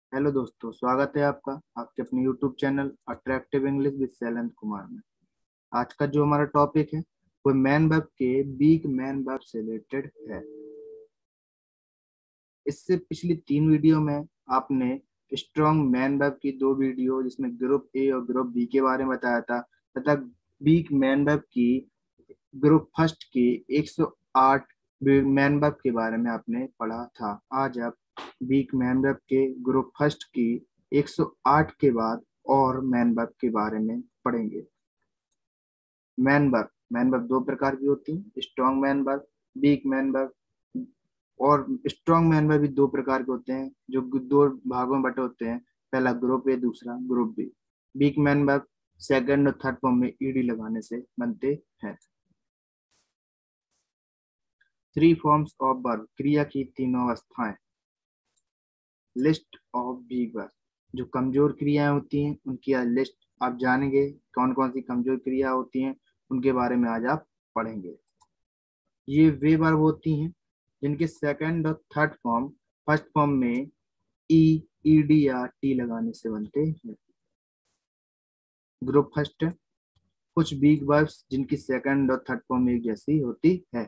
Hello दोस्तों, स्वागत है आपका आपके अपने YouTube channel attractive English with Shailendra Kumar में। आज का जो हमारा टॉपिक है वो मैन वर्ब के वीक मैन वर्ब से रिलेटेड है। इससे पिछली 3 वीडियो में आपने स्ट्रॉन्ग मैन वर्ब की 2 वीडियो जिसमें ग्रुप ए और ग्रुप बी के बारे में बताया था तथा वीक मैन वर्ब की ग्रुप फर्स्ट की 108 मैन वर्ब के बारे में आपने पढ़ा था। आज आप वीक मैन वर्ब के ग्रुप फर्स्ट की 108 के बाद और मैन वर्ब के बारे में पढ़ेंगे। मैन वर्ब 2 प्रकार की होती है, strong main verb, weak main verb. और स्ट्रॉन्ग मैन वर्ब भी 2 प्रकार के होते हैं जो 2 भागों में बटे होते हैं। पहला ग्रुप ए, दूसरा group B. Weak main verb second और थर्ड फॉर्म में ईडी लगाने से बनते हैं। 3 फॉर्म्स ऑफ वर्ब, क्रिया की 3 अवस्थाएं। लिस्ट ऑफ वीक वर्ब, जो कमजोर क्रियाएं होती हैं उनकी आज लिस्ट आप जानेंगे। कौन कौन सी कमजोर क्रिया होती हैं उनके बारे में आज आप पढ़ेंगे। ये वे वर्ब होती हैं जिनके सेकंड और थर्ड फॉर्म फर्स्ट फॉर्म में ई, ईडी या टी लगाने से बनते हैं। ग्रुप फर्स्ट, कुछ वीक वर्ब्स जिनकी सेकंड और थर्ड फॉर्म एक जैसी होती है।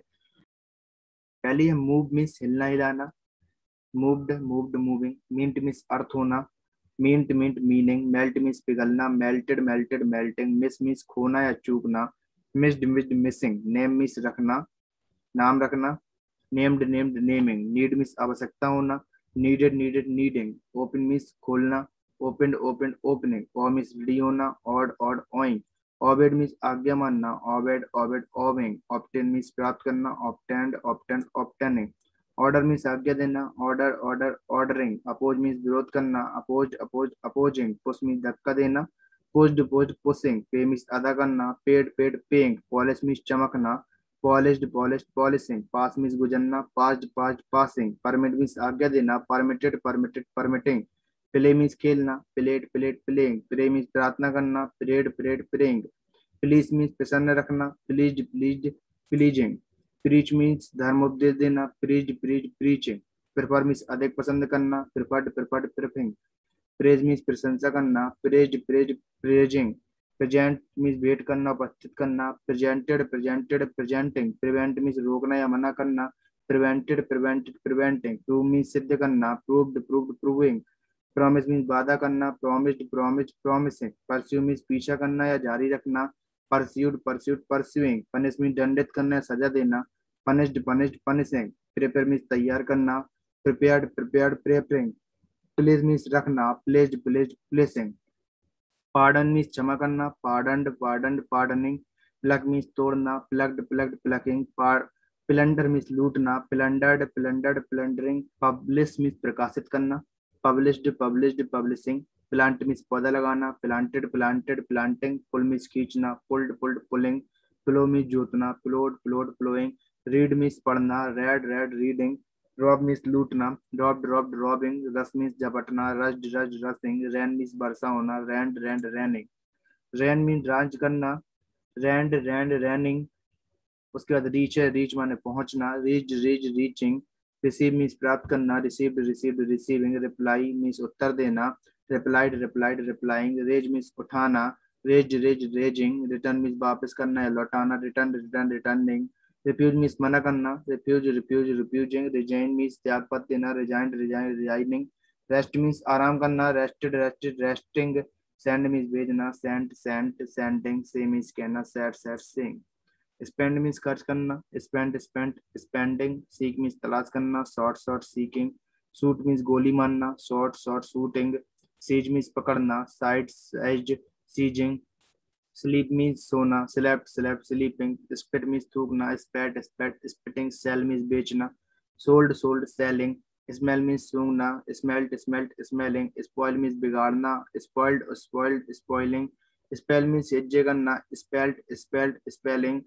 पहली है मूव, मीन्स हिलना हिलाना। Moved, moved, moving. Meant means अर्थ होना। Meant, meant, meaning. Melt means पिघलना। Melted, melted, melting. Miss means खोना या चूकना। Missed, missed, missing. Name means रखना, नाम रखना। Named, named, naming. Need means आवश्यकता होना। Needed, needed, needing. Open means खोलना। Opened, opened, opening. Owe means ready होना। Owed, owed, owing. Obeyed means आज्ञा मानना। Obeyed, obeyed, obeying. Obtain means प्राप्त करना। Obtained, obtained, obtaining. Order means आज्ञा देना। Order, order, ordering. Oppose means विरोध करना। Oppose, oppose, opposing. Push means धक्का देना। Pushed, pushed, pushing. Pay means अदा करना। Paid, paid, paying. Polish means चमकना। Polished, polished, polishing. Pass means गुजरना। Passed, passed, passing. Permit means आज्ञा देना। Permitted, permitted, permitting. Play means खेलना। Played, played, playing. Pray means प्रार्थना करना। Prayed, prayed, praying. Please means प्रसन्न रखना। Pleased, pleased, pleasing. Preach means धर्म उपदेश देना। Preached, preach, preaching. Prefer means अधिक पसंद करना। Preferred, preferred, preferring. Praise means प्रशंसा करना। Praised, praise, praising. Present means wait करना, उपस्थित करना। Presented, presented, presenting. Prevent means रोकना या मना करना। Prevented, prevented, preventing. Prove means सिद्ध करना। Proved, proved, proving. Promise means वादा करना। Promised, promised, promising. Pursue means पीछा करना या जारी रखना। Pursued, pursued, pursuing. Punish means दंडित करना या सजा देना। Punished, punished, punishing. Prepare means तैयार करना। Prepared, prepared, preparing. Place means रखना। Placed, placed, placing. Pardon means क्षमा करना। Pardoned, pardoned, pardoning. Pluck means तोड़ना। Plucked, plucked, plucking. Plunder means लूटना। Plundered, plundered, plundering. Publish means प्रकाशित करना। Published, published, publishing. Plant means पौधा लगाना। Planted, planted, planting. Pull means खींचना। Pulled, pulled, pulling. Plough means जोतना। Ploughed, ploughed, ploughing. Read means पढ़ना। Read, read, reading. Rob means लूटना। Drop, drop, robbing. Rush means झपटना। Rushed, rushed, rushing. Rain means वर्षा होना। Rained, rained, raining. Rain means रांच करना। Rained, rained, raining. उसके बाद रीच है, रीच माने पहुंचना। Reach, reach, reaching. Receive means प्राप्त करना। Received, received, receiving. Reply means उत्तर देना। Replied, replied, replying. Raise means उठाना। Raise, raise, raising. Return means वापस करना या लौटाना। Return, return, returning. Refuse means मना करना। Refuse, refuse, refusing. Resign means त्याग पत्र देना। Resigned, resign, resigning. Rest means आराम करना। Rested, rested, resting. Send means भेजना। Sent, sent, sending. Say means कहना। Said, said, saying. Spend means खर्च करना। Spend, spent, spending. Seek means तलाश करना। Sought, sought, seeking. Shoot means गोली मारना। Shot, shot, shooting. Seize means पकड़ना। Seized, seized, seizing. Sleep means सोना। Slept, slept, sleeping. Spit means थूकना। Spat, spat, spitting. Sell means बेचना। Sold, sold, selling. Smell means सूंघना। Smelt, smelt, smelling. Spoil means बिगाड़ना। Spoiled, spoiled, spoiling. Spell means हिज्जे करना। Spelt, spelt, spelling.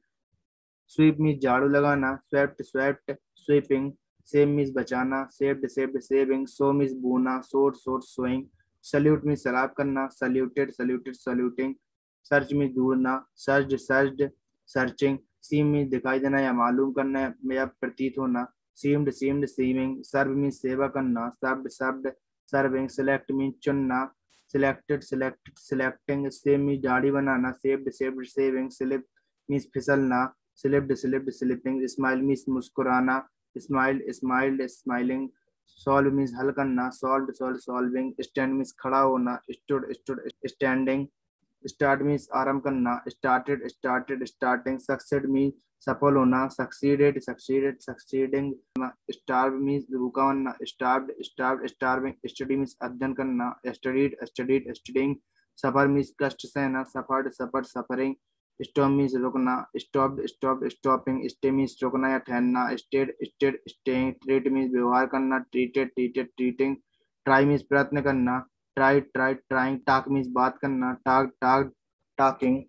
Sweep means झाड़ू लगाना। Swept, swept, sweeping. Save means बचाना। Saved, saved, saving. Sow means बोना। Sowed, sowed, sowing. Salute means सलाब करना। Saluted, saluted, saluting. Search means ढूंढना। Search, searched, searching. Seem means दिखाई देना या मालूम करना या प्रतीत होना। Seemed, seemed, seeming. Serve means सेवा करना। Served, served, serving, select mean चुनना, selected selected selecting, shave mean दाढ़ी बनाना, shaved saved shaving, slip means फिसलना, slipped slipped slipping, smile means मुस्कुराना, smiled smiled smiling, solve means हल करना, solve solve solving, stand means खड़ा होना, stood stood standing, start means आरंभ करना, started started starting, succeed means सफल होना, succeeded succeeded succeeding, starve means भूखा होना, starved starved starving, study means अध्ययन करना, studied studied studying, suffer means कष्ट सहना, suffered suffer suffering, stop means रुकना, stopped stopped stopping, stay means रुकना या ठहरना, stayed stayed staying, treat means व्यवहार करना, treated treated treating, try means प्रयत्न करना, try try trying, talk means बात करना, टाक टाक टाकिंग।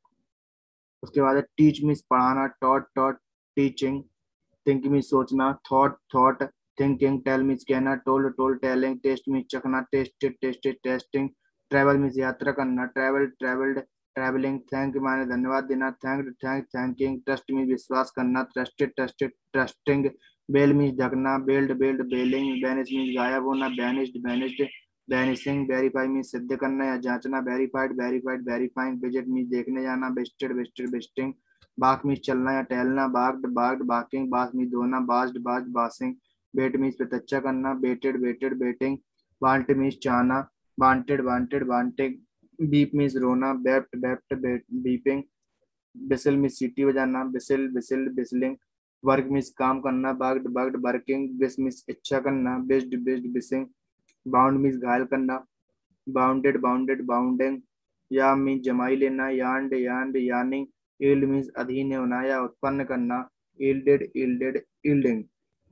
उसके बाद टीच मीन्स पढ़ाना, taught taught teaching, think means सोचना, thought thought thinking, tell means कहना, told told telling, taste means चखना, tasted tasted tasting, travel means यात्रा करना, ट्रैवल ट्रैवल्ड ट्रैवलिंग, थैंक माने धन्यवाद देना, thank thank thanking, trust means विश्वास करना, trusted trusted trusting, veil means ढकना, veiled veiled veiling, vanish means गायब होना, vanished vanished vanishing, verify means सिद्ध करना या जांचना, verified verified verifying, visit means देखने जाना, visited visited visiting, walk means चलना या टहलना, walked walked walking, wash means धोना, washed washed washing, wait means प्रतीक्षा करना, waited waited waiting, want means चाहना, wanted wanted wanting, weep means रोना, बेप्ट बेप्ट बीपिंग, बिसिल मीन्स सीटी बजाना, बिसिल बिसिल बिसलिंग, वर्क मीन्स काम करना, worked worked working, wish means इच्छा करना, wished wished wishing, wound means घायल करना, wounded wounded wounding, yawn means जमाई लेना, yawned yawned yawning, yield means अधीन होना या उत्पन्न करना, ईल्डेड ईल्डेड ईल्डिंग।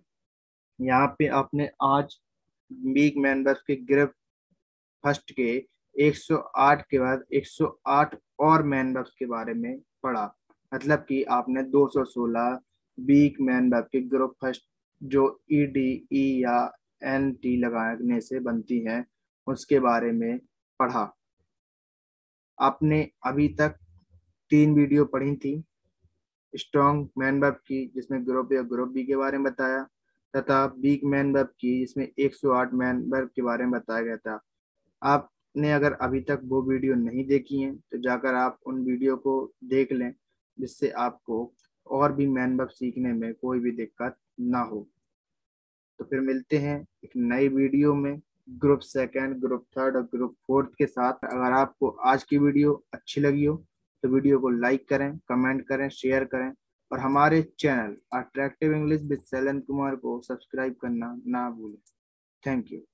यहाँ पे आपने आज वीक मेंबर्स के ग्रुप फर्स्ट के 108 के बाद 108 और मेंबर्स के बारे में पढ़ा। मतलब कि आपने 216 वीक मेंबर के ग्रुप फर्स्ट जो EDE या NT लगाने से बनती है उसके बारे में पढ़ा। आपने अभी तक 3 वीडियो पढ़ी थी, स्ट्रॉन्ग मैन वर्ब की जिसमें ग्रुप या ग्रुप बी के बारे में बताया, तथा वीक मैन वर्ब की जिसमें 108 मैन वर्ब के बारे में बताया गया था। आपने अगर अभी तक वो वीडियो नहीं देखी है तो जाकर आप उन वीडियो को देख लें, जिससे आपको और भी मैन वर्ब सीखने में कोई भी दिक्कत ना हो। तो फिर मिलते हैं एक नई वीडियो में ग्रुप सेकंड, ग्रुप थर्ड और ग्रुप फोर्थ के साथ। अगर आपको आज की वीडियो अच्छी लगी हो तो वीडियो को लाइक करें, कमेंट करें, शेयर करें और हमारे channel attractive English with Shailendra Kumar को सब्सक्राइब करना ना भूलें। Thank you.